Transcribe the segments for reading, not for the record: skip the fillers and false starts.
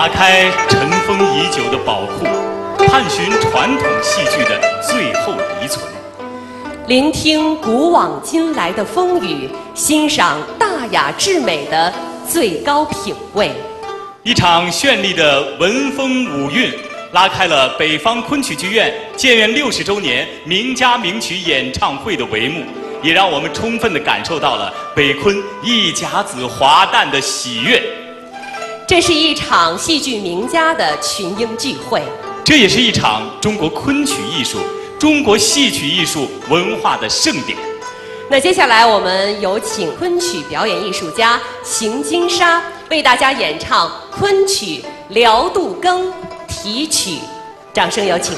打开尘封已久的宝库，探寻传统戏剧的最后遗存， 聆听古往今来的风雨，欣赏大雅至美的最高品味。 一场绚丽的文风舞韵，拉开了北方昆曲剧院建院60周年名家名曲演唱会的帷幕，也让我们充分地感受到了北昆一甲子华诞的喜悦。 这是一场戏剧名家的群英聚会， 这也是一场中国昆曲艺术、中国戏曲艺术文化的盛典。 那接下来我们有请昆曲表演艺术家邢金沙为大家演唱昆曲《辽杜更》题曲，掌声有请。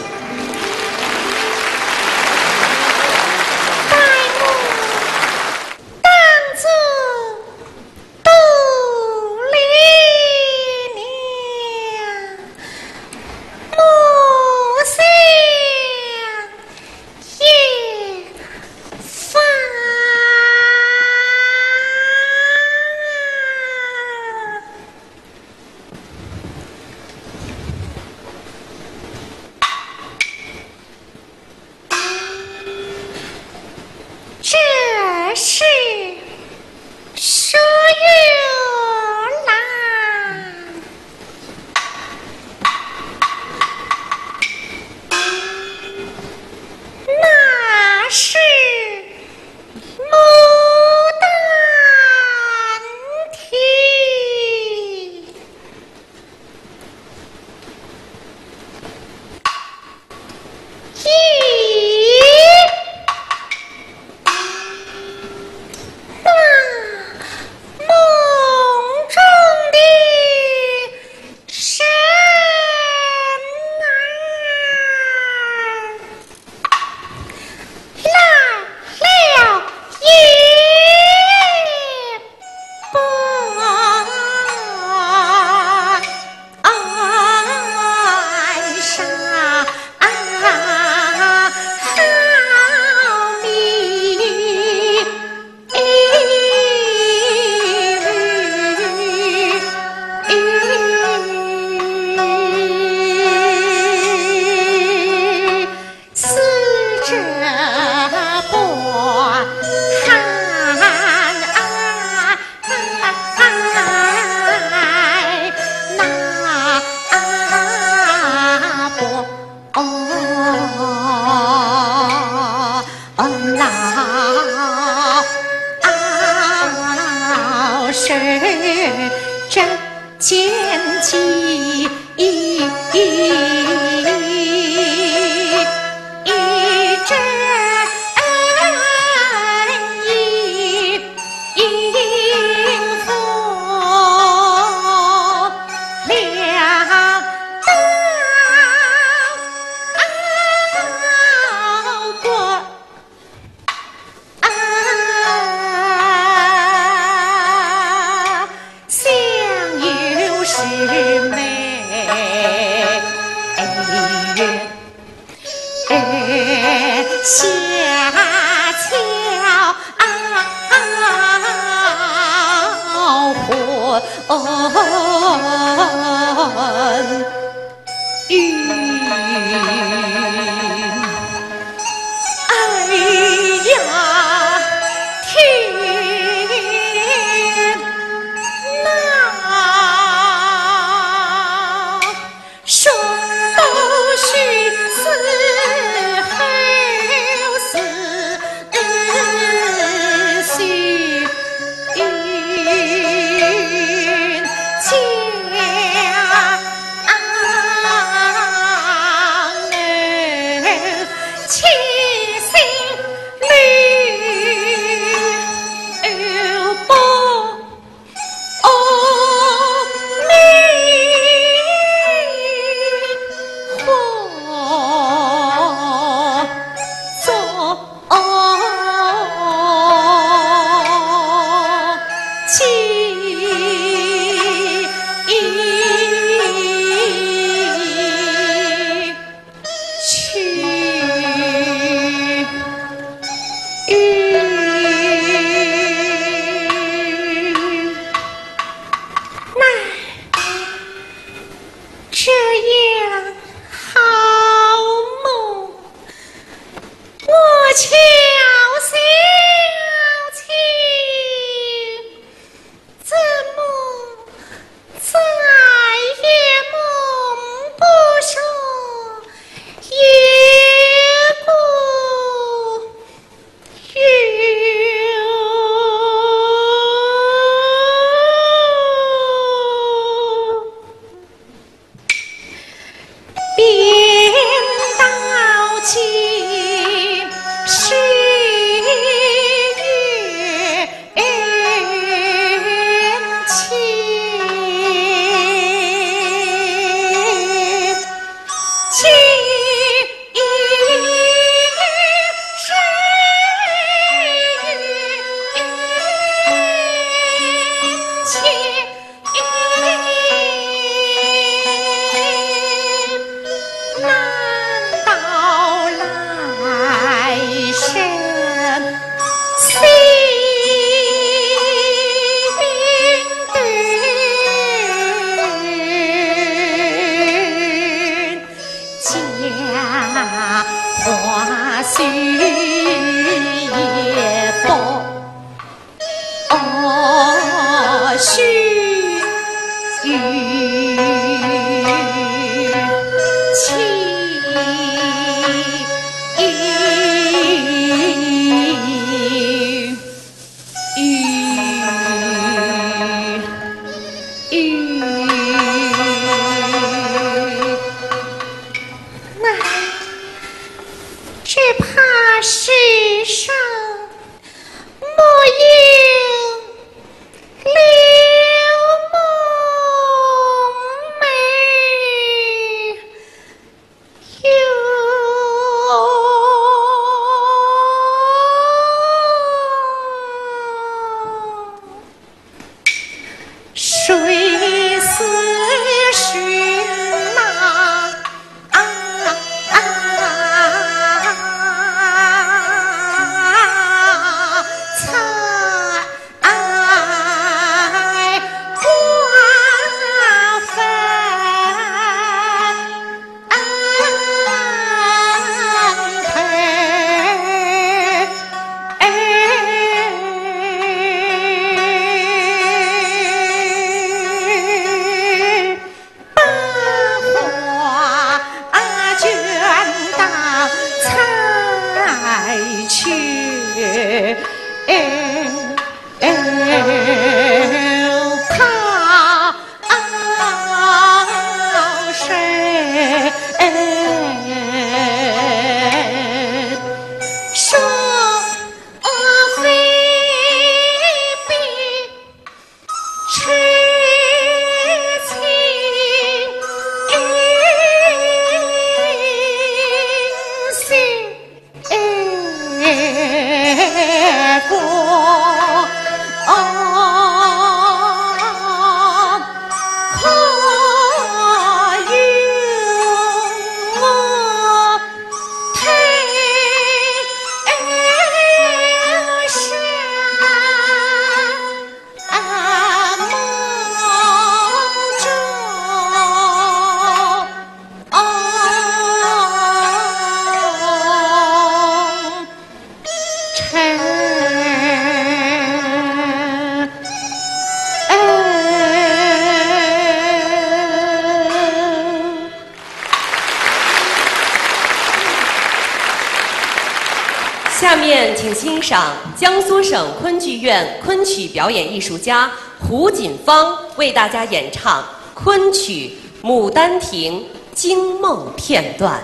下面请欣赏江苏省昆剧院昆曲表演艺术家胡锦芳为大家演唱昆曲《牡丹亭》惊梦片段。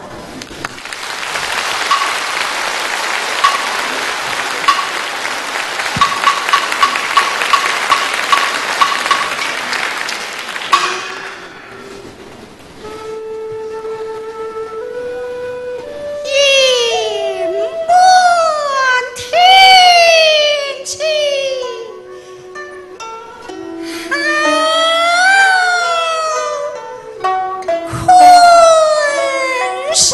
是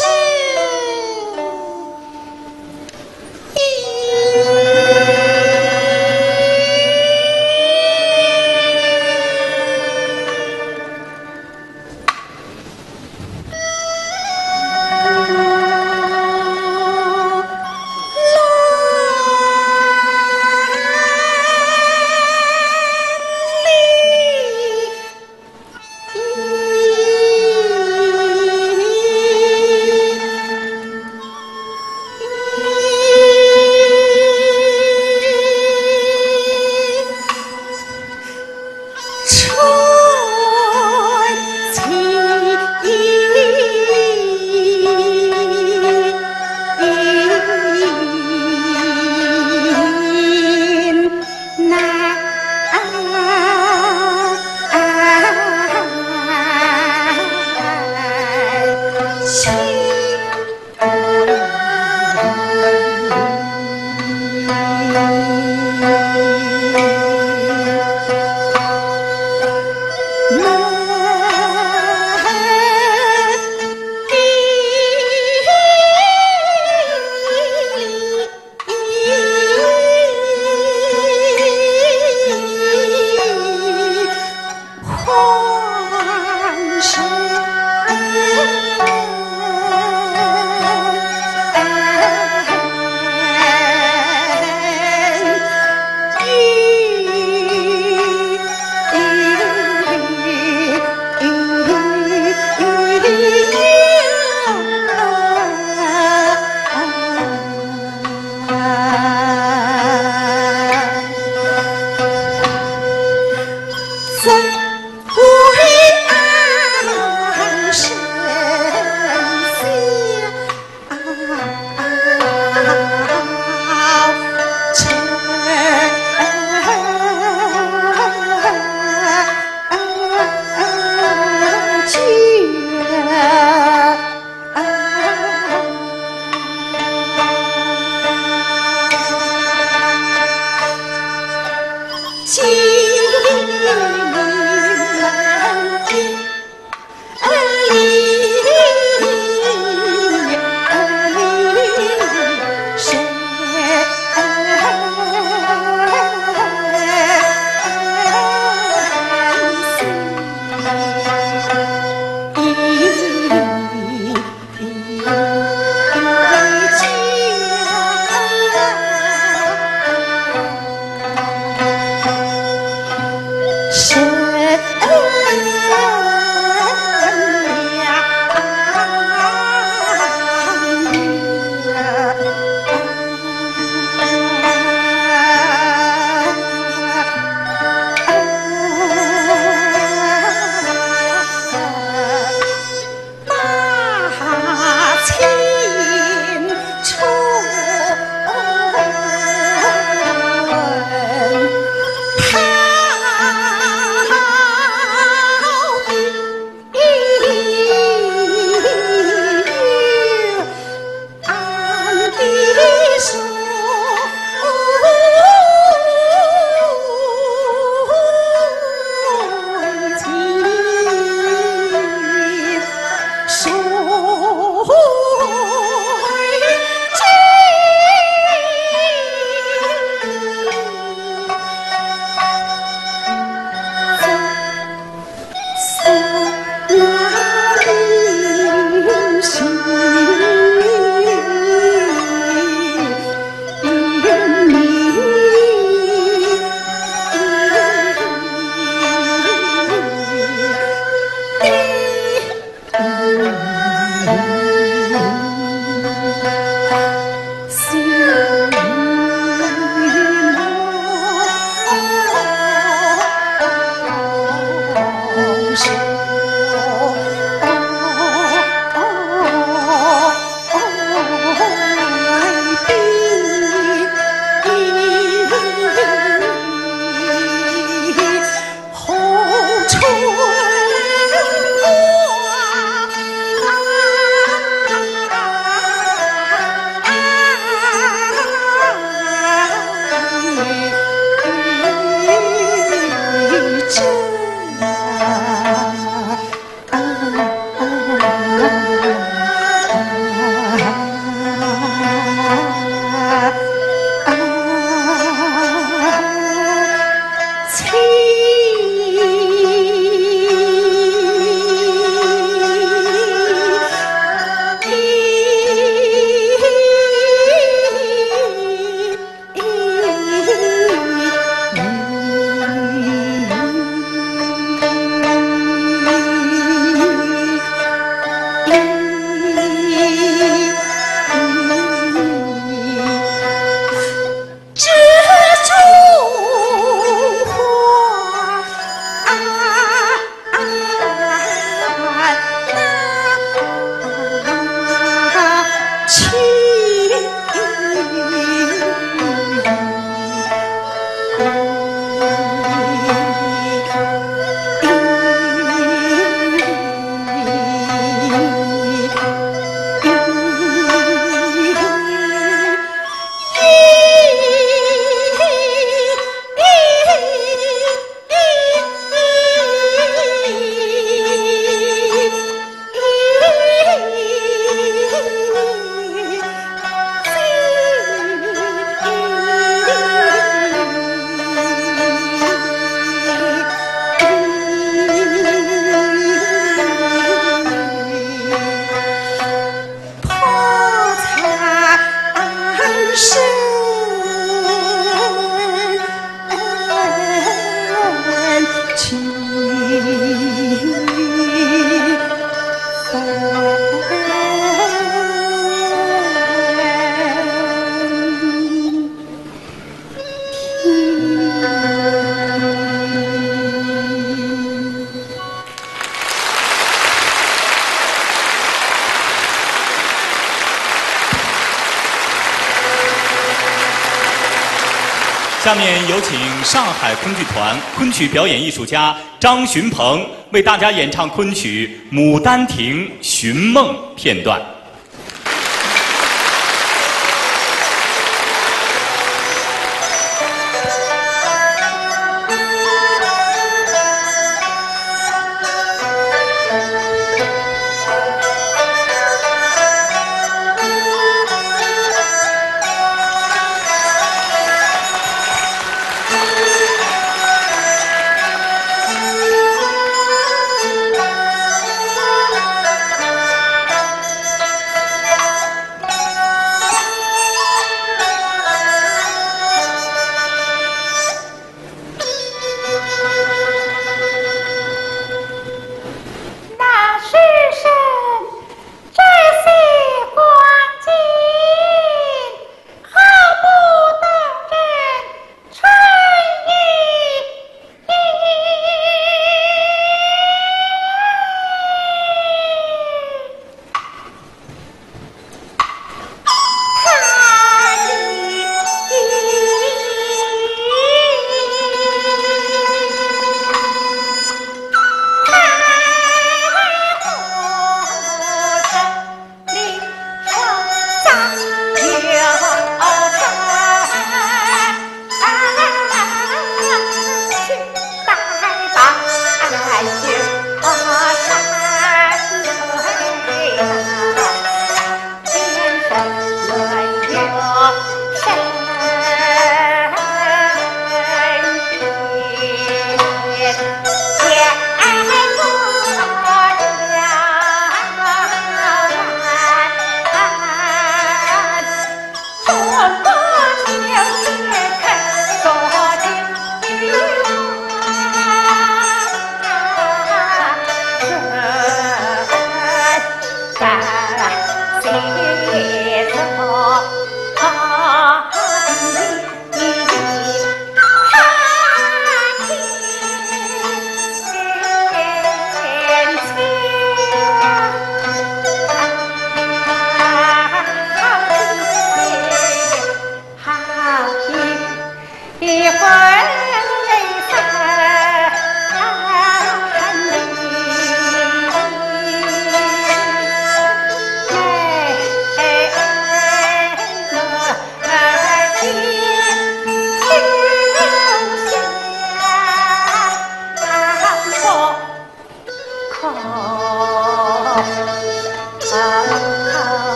下面有请上海昆剧团昆曲表演艺术家张寻鹏为大家演唱昆曲《牡丹亭·寻梦》片段。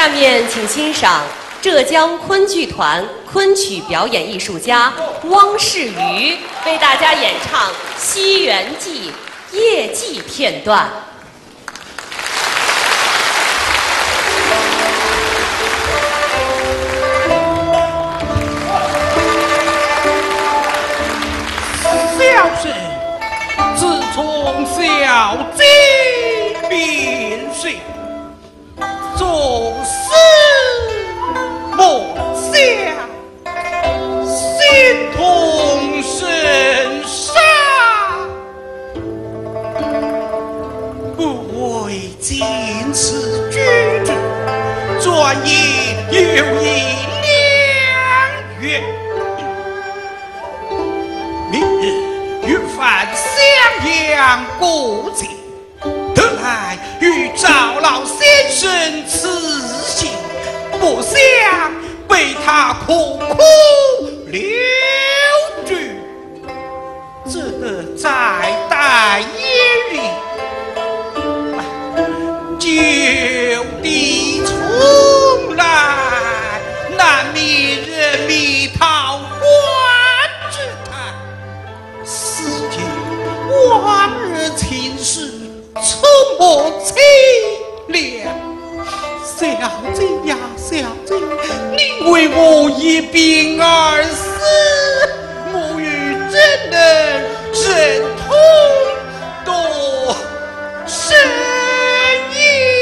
下面请欣赏浙江昆剧团昆曲表演艺术家汪世瑜为大家演唱《西园记》夜祭片段。 小生自从小姐变岁，总是梦想心痛神伤，不为今此举止，转眼又已2月。明日与范襄阳过节，特来与赵老先生辞行，不想被他苦苦留住，这在待眼里，旧地重来，难免人迷桃花之谈。世间往日情事，出没凄凉。小姐呀，小姐，你为我一病而死，母女怎能忍痛多生意？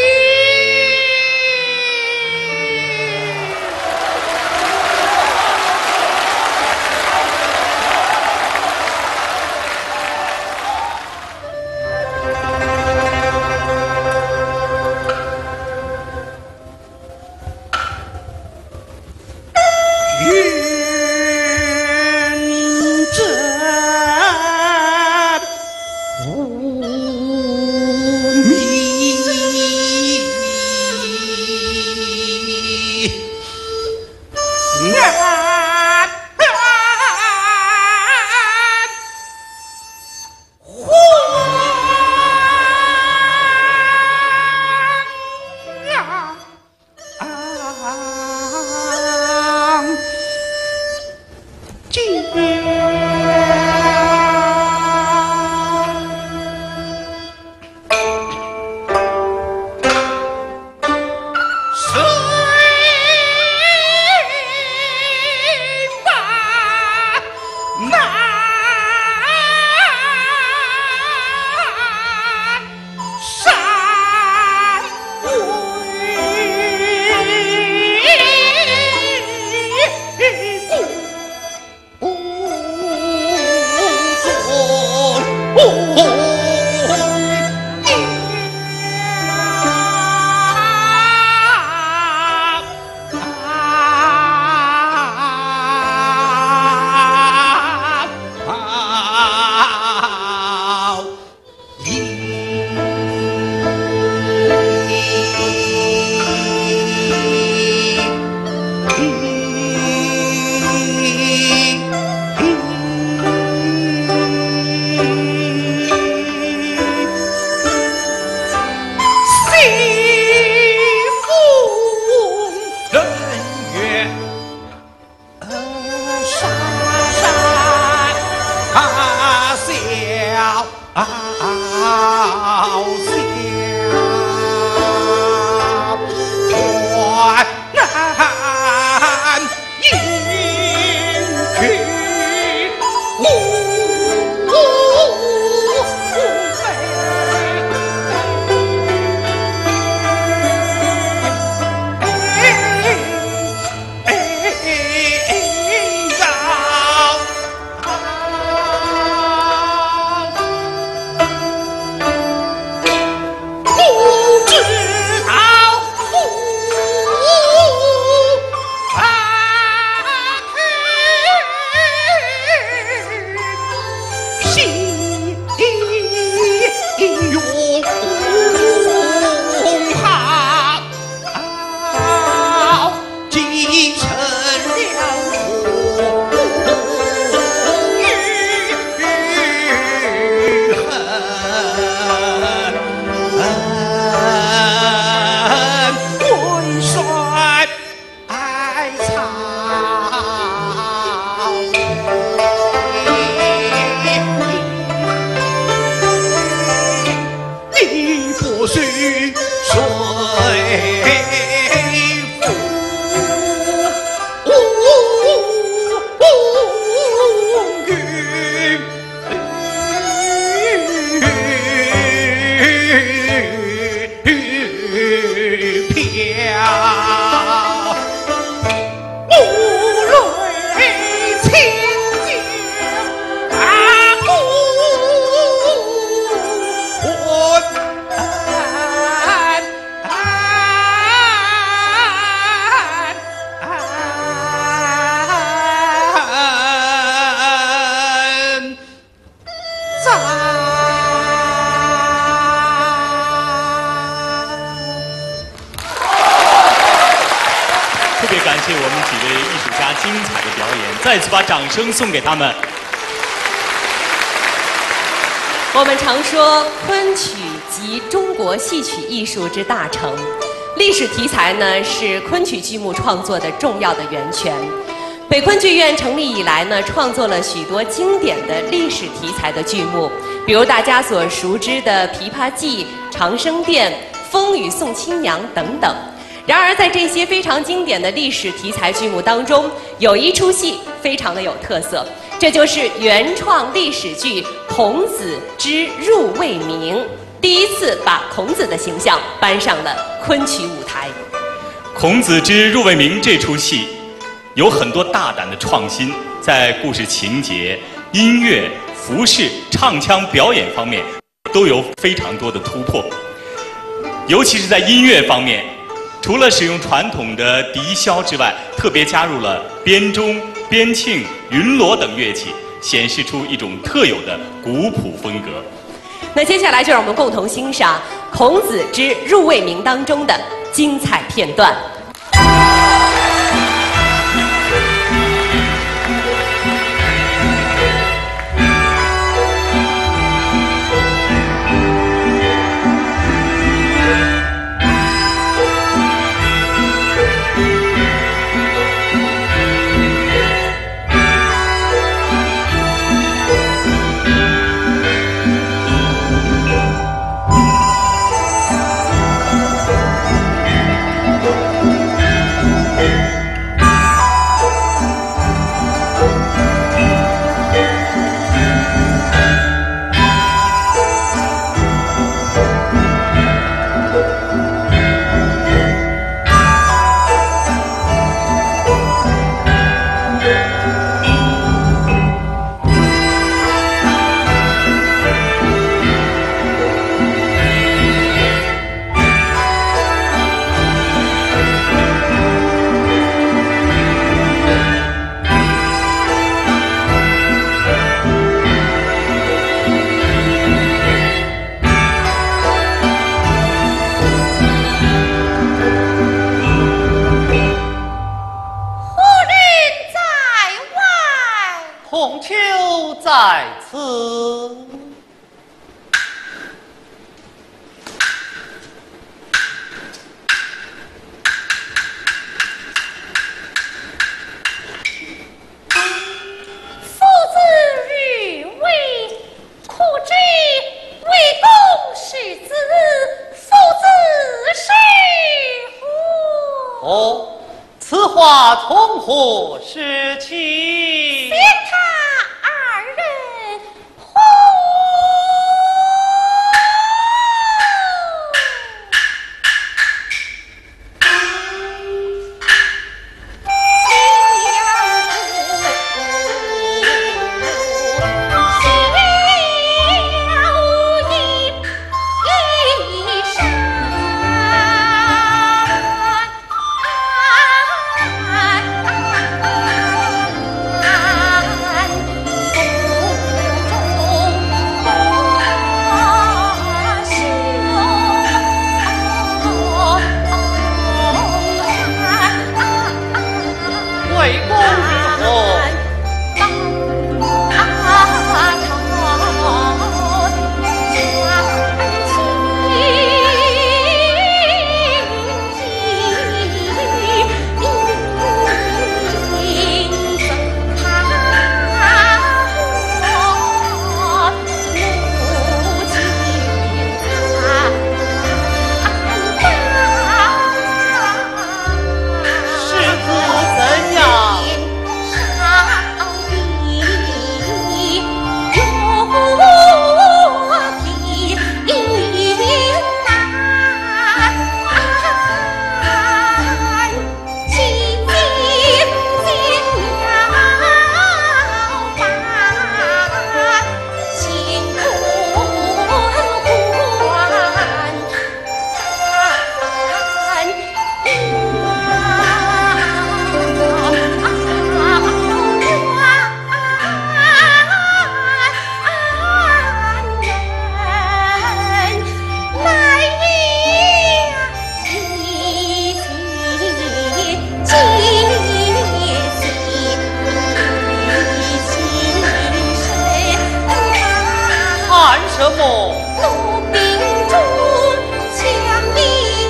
再次把掌声送给他们。 我们常说昆曲集中国戏曲艺术之大成，历史题材呢是昆曲剧目创作的重要的源泉。北昆剧院成立以来呢，创作了许多经典的历史题材的剧目，比如大家所熟知的《琵琶记》《长生殿》《风雨送亲娘》等等。然而，在这些非常经典的历史题材剧目当中，有一出戏非常的有特色，这就是原创历史剧《孔子之入卫明》，第一次把孔子的形象搬上了昆曲舞台。 《孔子之入卫明》这出戏有很多大胆的创新，在故事情节、音乐、服饰、唱腔、表演方面都有非常多的突破，尤其是在音乐方面。除了使用传统的笛箫之外，特别加入了编钟、编磬、云锣等乐器，显示出一种特有的古朴风格。 那接下来就让我们共同欣赏《孔子之入卫明》当中的精彩片段。 在此。 父子与为，苦之为公是子，父子是乎？ 哦，此话从何说起？ 嫌他二人乎？ 什么？ 鲁宾主将你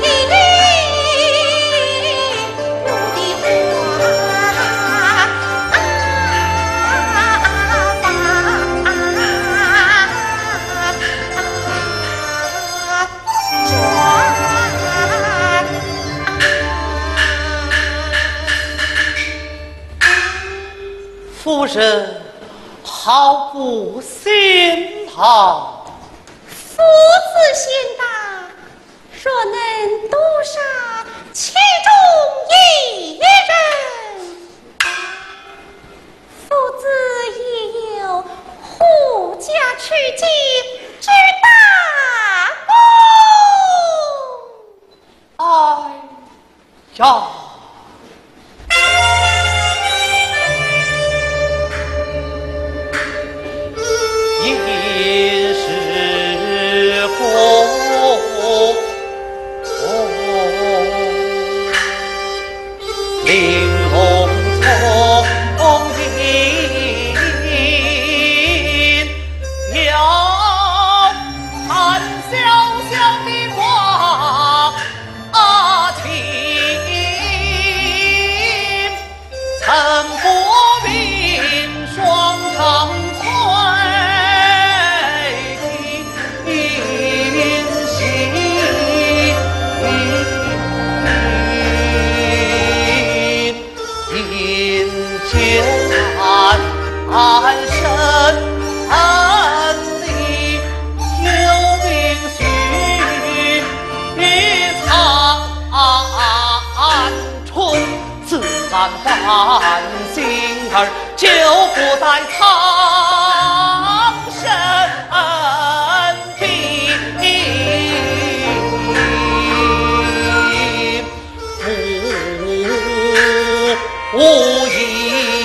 夫人好不心疼。 夫子贤达，若能督杀其中一人，夫子也有护驾取经之大功。 哎呀！也是佛玲珑聪颖，要看小小的花情，曾不明双长快。安身安理，有名须藏春，自然欢心儿就不在苍生地，无疑。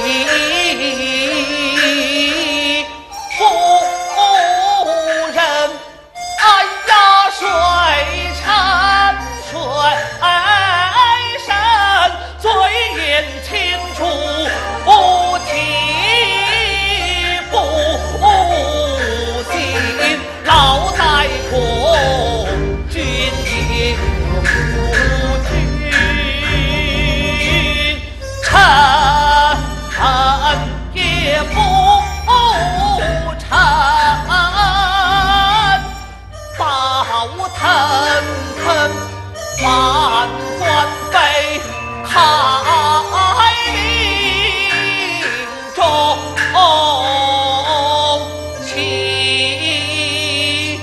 满官杯开林中起。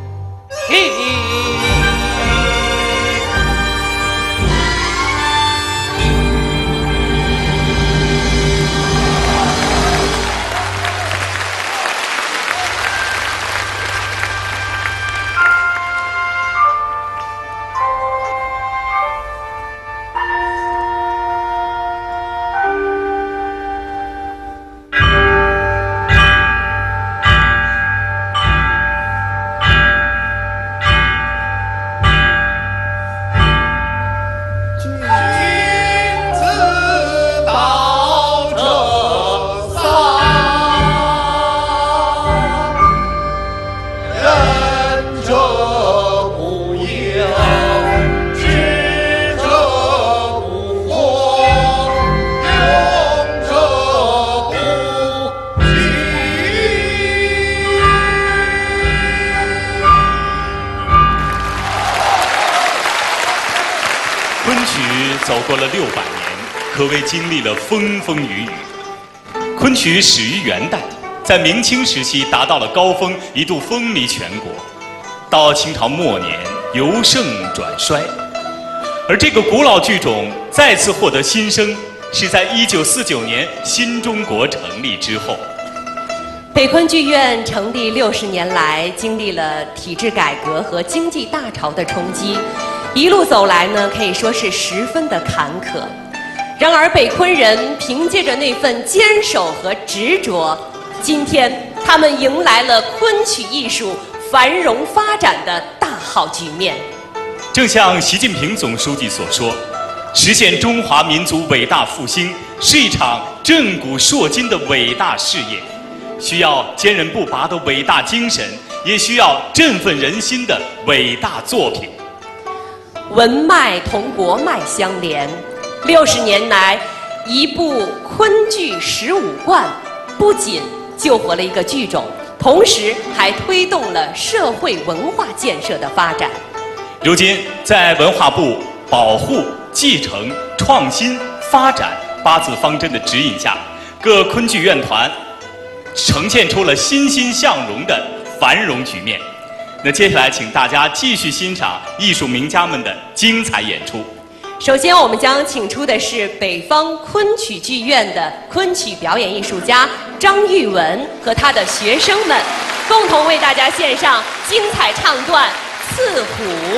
走过了600年，可谓经历了风风雨雨。昆曲始于元代，在明清时期达到了高峰，一度风靡全国。到清朝末年，由盛转衰。而这个古老剧种再次获得新生，是在1949年新中国成立之后。 北昆剧院成立60年来，经历了体制改革和经济大潮的冲击，一路走来呢，可以说是十分的坎坷。然而，北昆人凭借着那份坚守和执着，今天他们迎来了昆曲艺术繁荣发展的大好局面。 正像习近平总书记所说，实现中华民族伟大复兴是一场震古烁今的伟大事业，需要坚韧不拔的伟大精神也需要振奋人心的伟大作品。 文脉同国脉相连，60年来，一部昆剧15贯，不仅救活了一个剧种，同时还推动了社会文化建设的发展。 如今，在文化部保护、继承、创新、发展8字方针的指引下，各昆剧院团呈现出了欣欣向荣的繁荣局面。那接下来，请大家继续欣赏艺术名家们的精彩演出。 首先，我们将请出的是北方昆曲剧院的昆曲表演艺术家张玉文和他的学生们，共同为大家献上精彩唱段《刺虎》。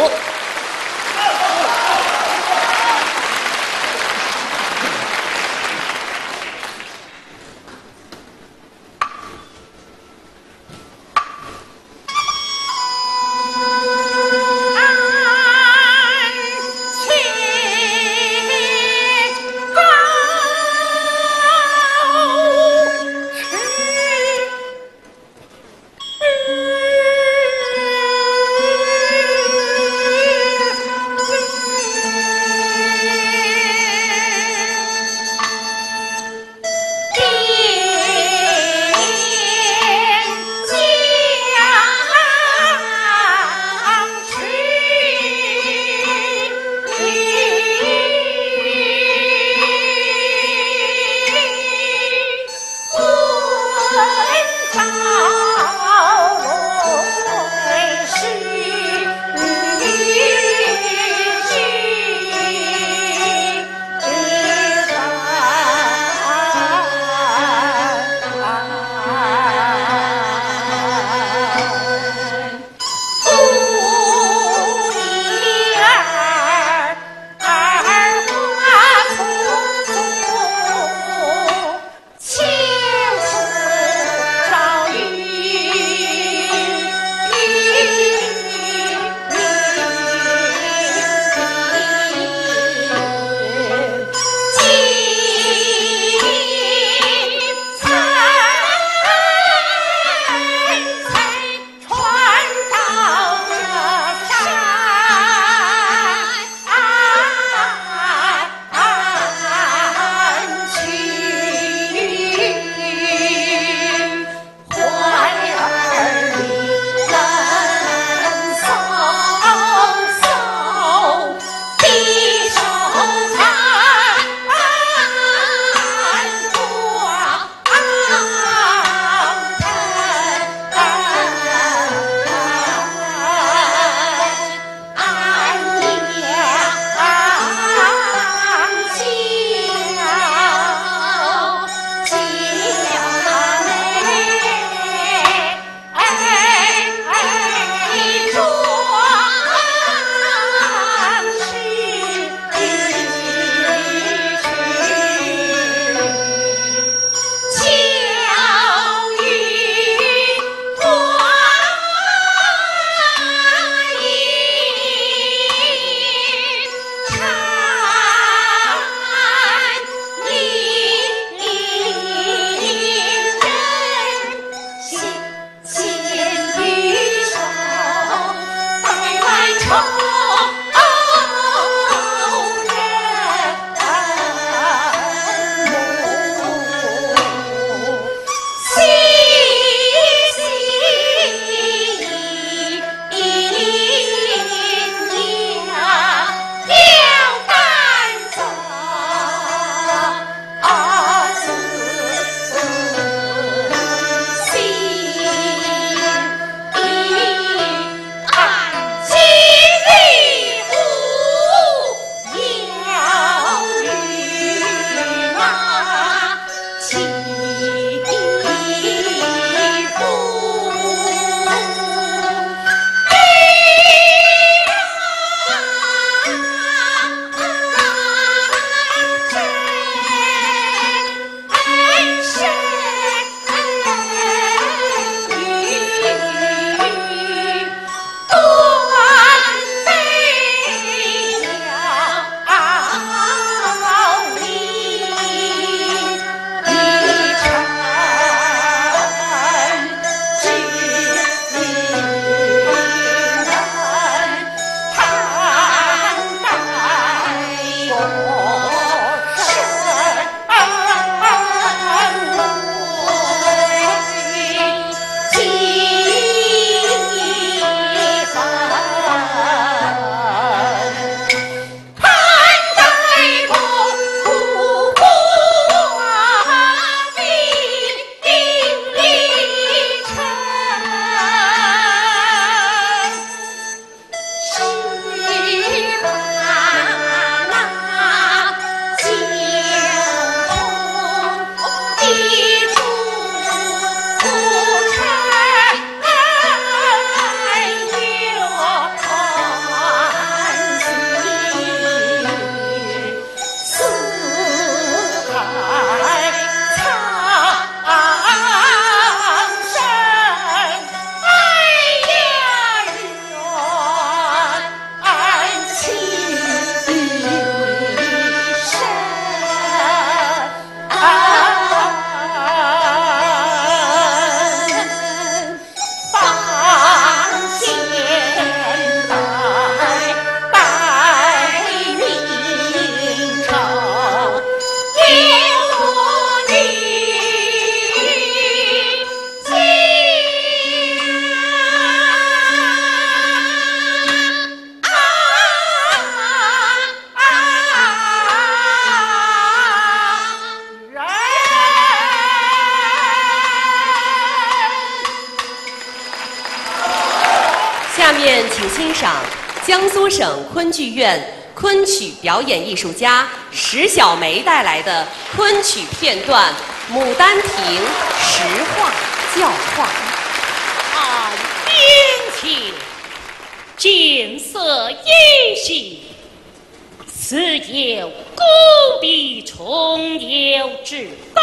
下面请欣赏江苏省昆剧院昆曲表演艺术家石小梅带来的昆曲片段《牡丹亭》实话教化。 看边前见色依稀，似有孤壁重游之感，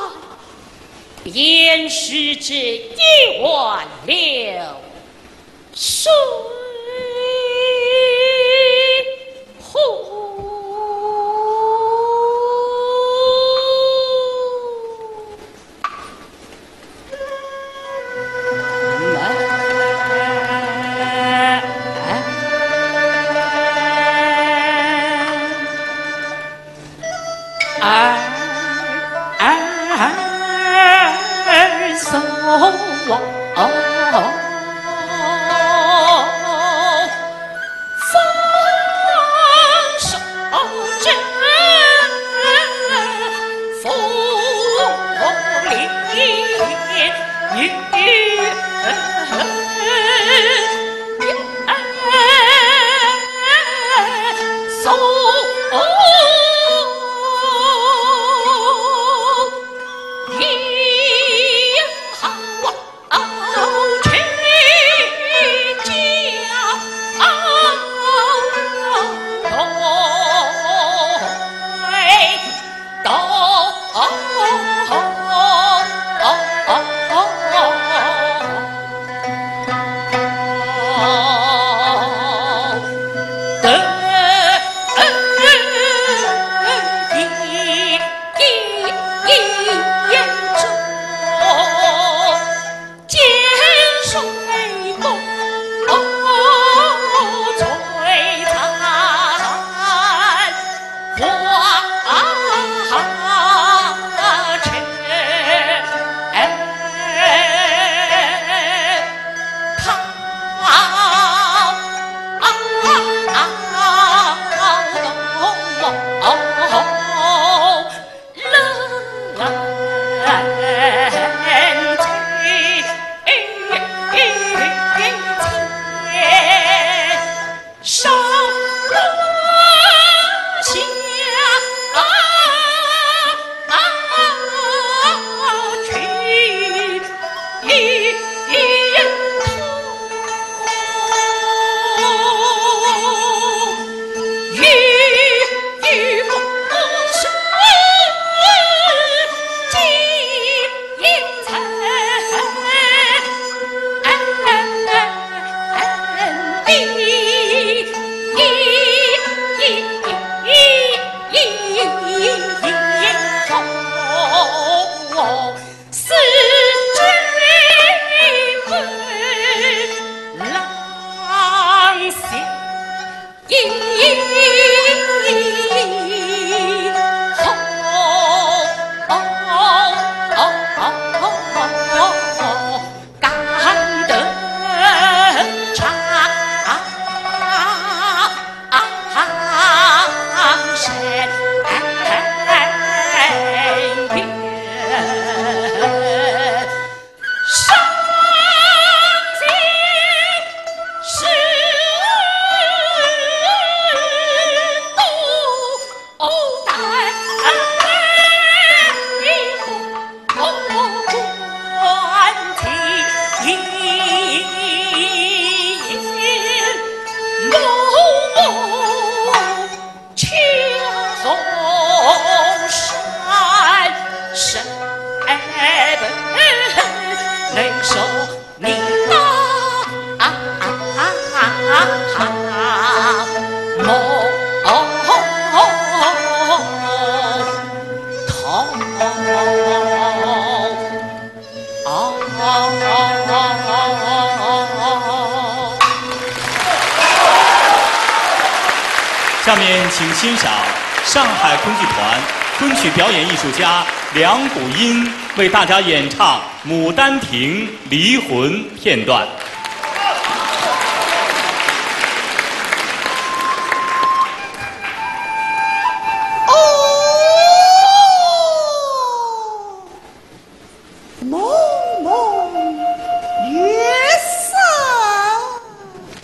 便是这一碗了水壶。 下面请欣赏上海昆剧团昆曲表演艺术家梁谷音为大家演唱《牡丹亭》离魂片段。 蒙蒙月色，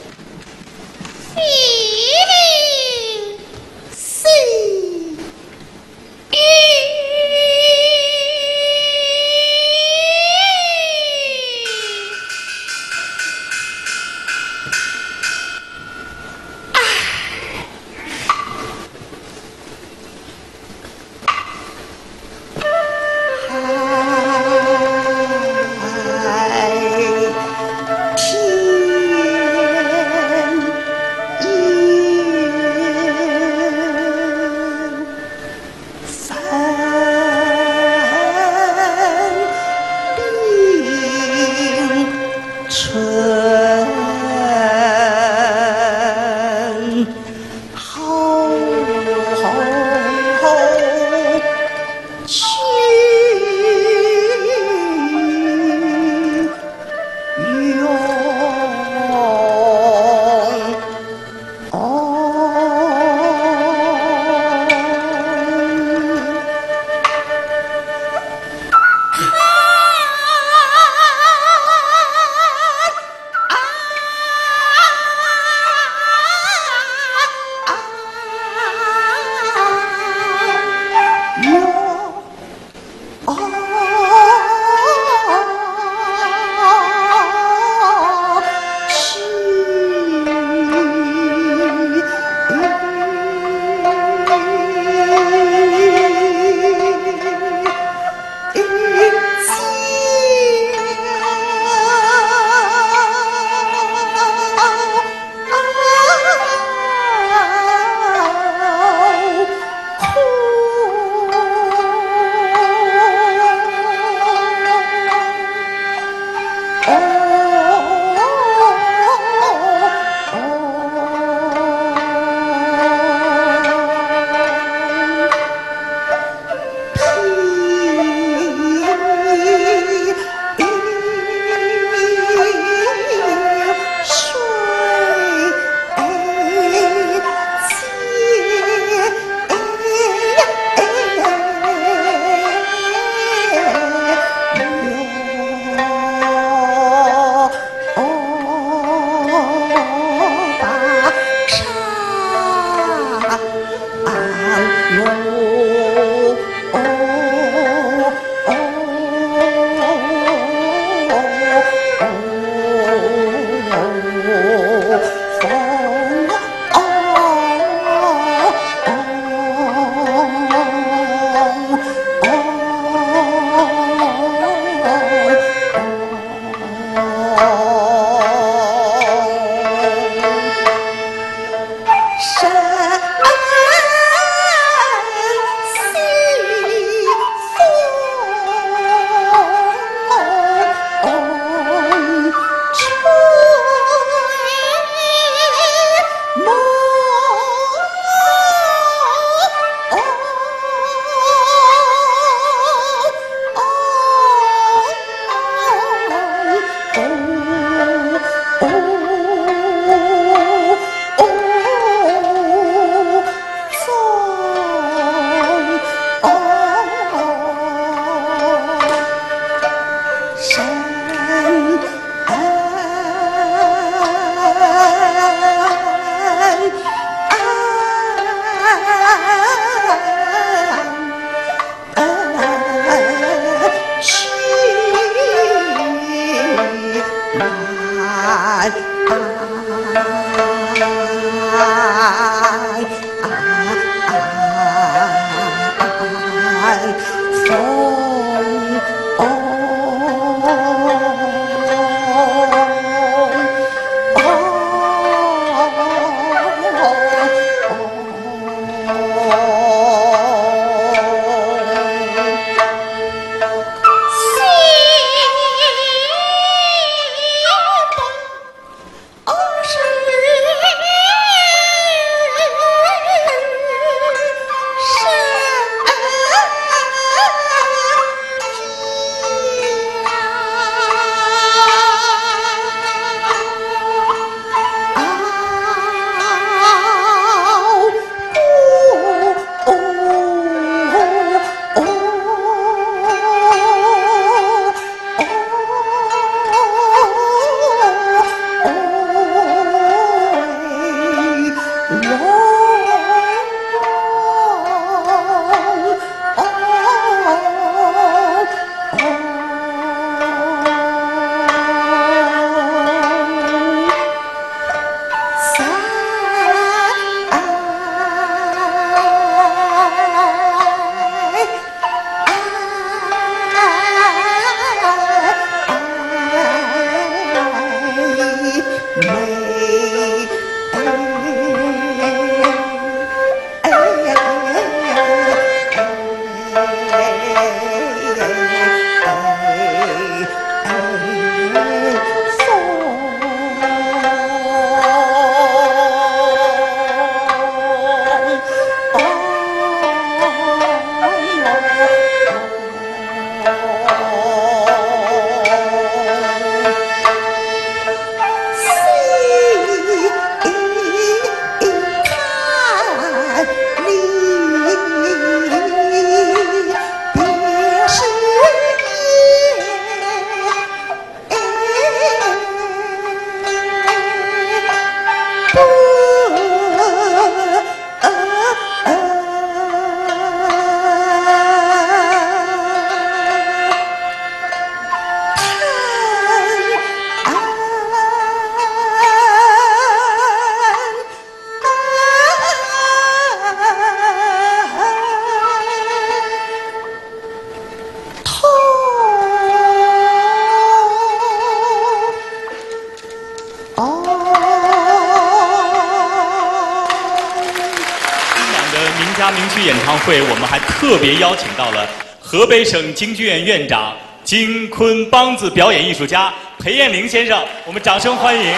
名曲演唱会，我们还特别邀请到了河北省京剧院院长、京昆梆子表演艺术家裴艳玲先生，我们掌声欢迎。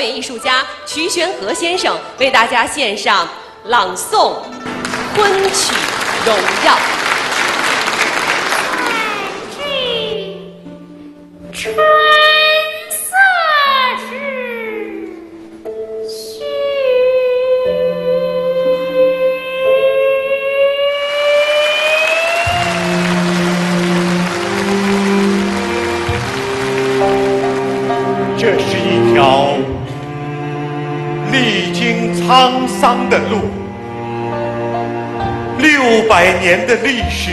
演艺术家瞿玄和先生为大家献上朗诵昆曲《荣耀》。 春色之序。 这是一条历经沧桑的路，600年的历史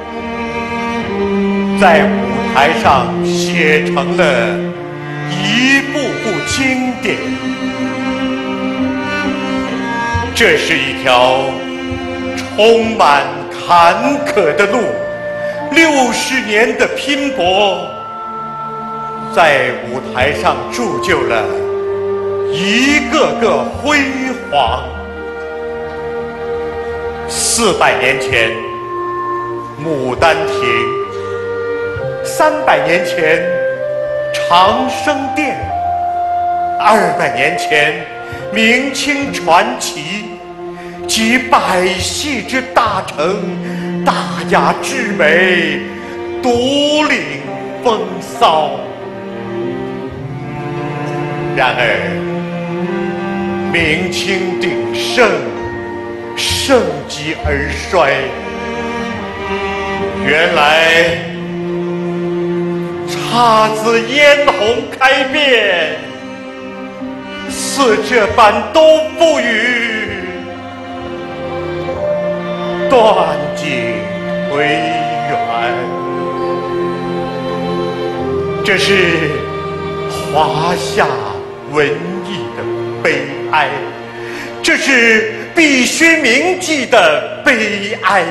在舞台上写成了一部部经典。这是一条充满坎坷的路，60年的拼搏在舞台上铸就了一个个辉煌。400年前，牡丹亭；300年前，长生殿；200年前，明清传奇，集百戏之大成，大雅之美，独领风骚。然而，明清鼎盛，盛极而衰。原来，姹紫嫣红开遍，似这般都不语，断井颓垣。这是华夏文艺的悲哀，这是必须铭记的悲哀。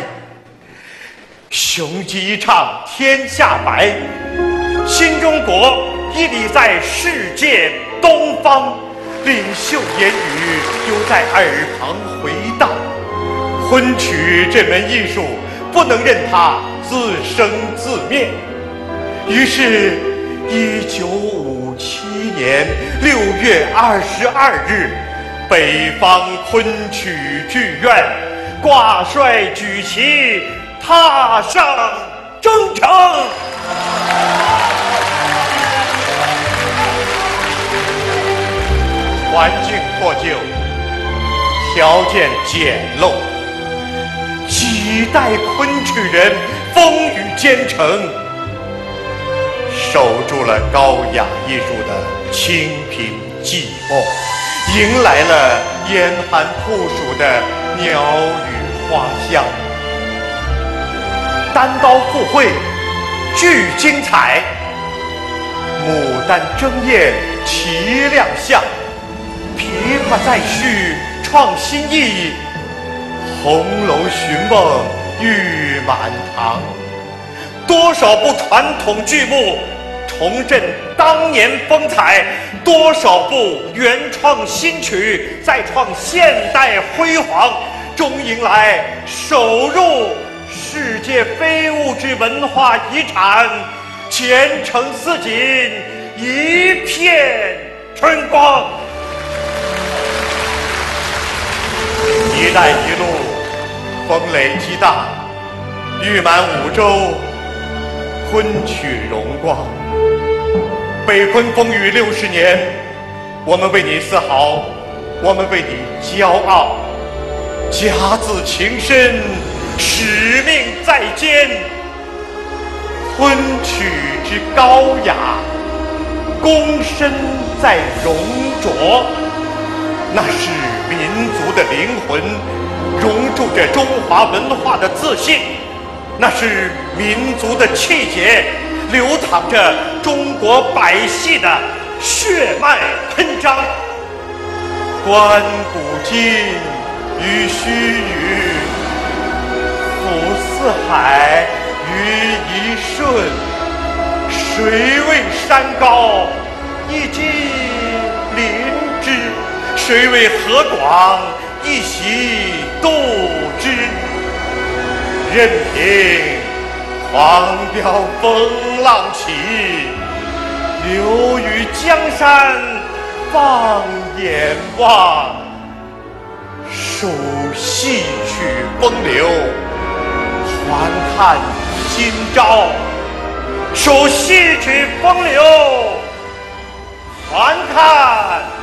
雄鸡一唱天下白，新中国屹立在世界东方，领袖言语犹在耳旁回荡。昆曲这门艺术不能任它自生自灭，于是1957年6月22日，北方昆曲剧院挂帅举旗，踏上征程。环境破旧，条件简陋，几代昆曲人风雨兼程，守住了高雅艺术的清贫寂寞，迎来了严寒酷暑的鸟语花香。单刀赴会俱精彩，牡丹争艳齐亮相，琵琶再续创新意，红楼寻梦玉满堂。多少部传统剧目重振当年风采，多少部原创新曲再创现代辉煌，终迎来首入世界非物质文化遗产，前程似锦，一片春光。一带一路风雷激荡，誉满5洲，昆曲荣光。北昆风雨60年，我们为你自豪，我们为你骄傲。甲子情深，使命在肩。昆曲之高雅，功深在熔灼，那是民族的灵魂，融铸着中华文化的自信，那是民族的气节，流淌着中国百戏的血脉喷张。观古今于须臾，俯四海于一瞬。谁为山高一击临之？谁为河广一席度之？任凭狂飙风浪起，流于江山放眼望，数戏曲风流，还看今朝。 数戏曲风流，还看